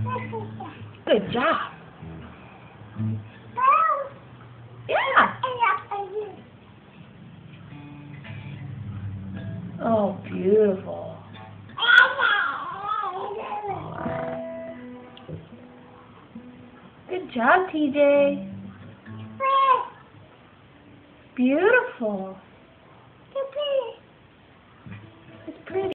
Good job. Yeah. Oh, beautiful. Good job, TJ. Beautiful.